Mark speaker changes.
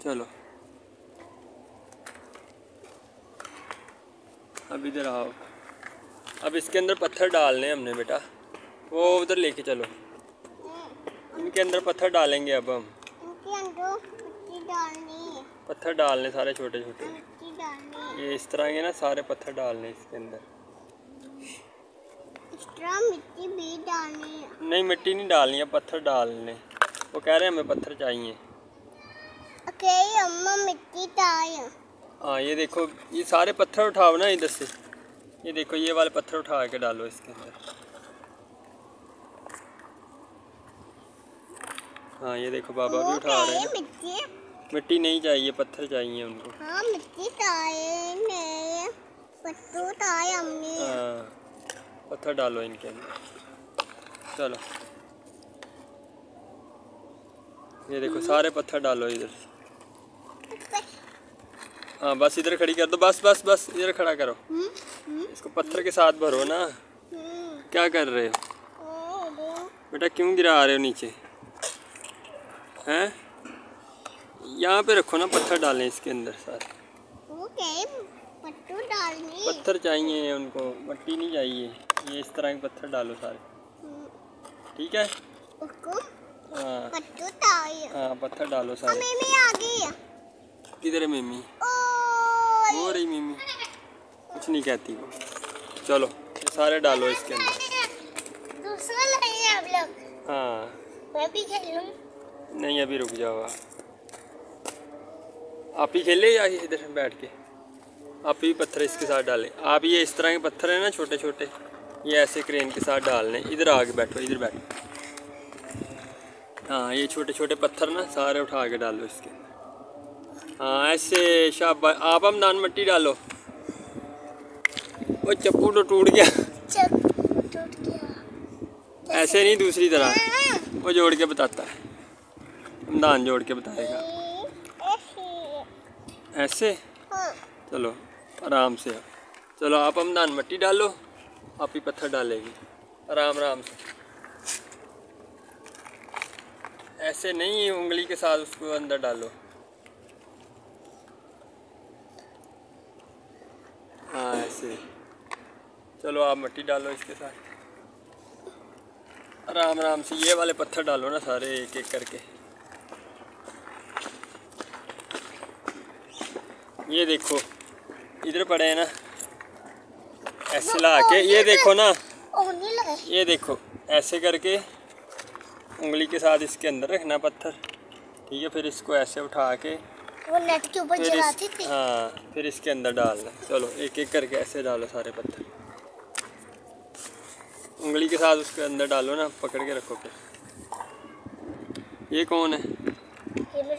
Speaker 1: चलो अब इधर आओ। अब इसके अंदर पत्थर डालने हैं हमने बेटा, वो उधर लेके चलो। इनके अंदर पत्थर डालेंगे अब हम।
Speaker 2: इनके अंदर मिट्टी डालनी है।
Speaker 1: पत्थर डालने सारे छोटे छोटे,
Speaker 2: मिट्टी डालनी है।
Speaker 1: ये इस तरह के ना सारे पत्थर डालने इसके अंदर।
Speaker 2: इस तरह मिट्टी भी डालनी है।
Speaker 1: नहीं मिट्टी नहीं डालनी है, पत्थर डालने। वो कह रहे हैं हमें पत्थर चाहिए।
Speaker 2: ओके अम्मा मिट्टी डाल।
Speaker 1: हाँ ये देखो, ये सारे पत्थर उठाओ ना इधर से। ये देखो ये वाले पत्थर उठा के डालो इसके अंदर। हाँ ये देखो बाबा भी उठा रहे हैं। मिट्टी नहीं चाहिए, पत्थर चाहिए उनको।
Speaker 2: हाँ मिट्टी डाले, पत्थर डाले हमने।
Speaker 1: हाँ पत्थर डालो इनके अंदर। चलो ये देखो सारे पत्थर डालो इधर। हाँ बस इधर खड़ी कर दो, बस बस बस इधर खड़ा करो। इसको पत्थर के साथ भरो ना। क्या कर रहे हो बेटा, क्यों गिरा रहे हो नीचे हैं? यहाँ पे रखो ना, पत्थर डालें इसके अंदर सारे।
Speaker 2: पत्थर डालनी,
Speaker 1: पत्थर चाहिए उनको, मट्टी नहीं चाहिए। ये इस तरह के पत्थर डालो सारे, ठीक है? हाँ हाँ पत्थर डालो सारे।
Speaker 2: मम्मी आ गई।
Speaker 1: किधर है मिमी? हो रही मिमी, कुछ नहीं कहती वो। चलो ये सारे डालो इसके अंदर।
Speaker 2: दूसरा नहीं है आप लोग।
Speaker 1: हाँ
Speaker 2: मैं भी खेलूं?
Speaker 1: नहीं अभी रुक जाओ। आप ही खेले या इधर बैठ के? आप ही पत्थर इसके साथ डालें। आप ये इस तरह के पत्थर है ना छोटे छोटे, ये ऐसे क्रेन के साथ डालने। इधर आके बैठो, इधर बैठो। हाँ ये छोटे छोटे पत्थर ना सारे उठा के डालो इसके। हाँ ऐसे शाबाश। आप हम दान मट्टी डालो। वो चप्पू तो टूट गया। ऐसे नहीं, दूसरी तरह। वो जोड़ के बताता है, दान जोड़ के बताएगा। ऐसे चलो आराम से। चलो आप हम दान मट्टी डालो, आप ही पत्थर डालेगी। आराम आराम से, ऐसे नहीं, उंगली के साथ उसको अंदर डालो। हाँ ऐसे। चलो आप मट्टी डालो इसके साथ। आराम आराम से ये वाले पत्थर डालो ना सारे, एक एक करके। ये देखो इधर पड़े हैं ना, ऐसे ला के। ये देखो ना, ये देखो ऐसे करके उंगली के साथ इसके अंदर रखना पत्थर, ठीक है? फिर इसको ऐसे उठा के
Speaker 2: वो नेट के ऊपर जलाती थी।
Speaker 1: हाँ फिर इसके अंदर डालना। चलो एक एक करके ऐसे डालो सारे पत्थर, उंगली के साथ उसके अंदर डालो ना, पकड़ के रखो। फिर ये कौन है?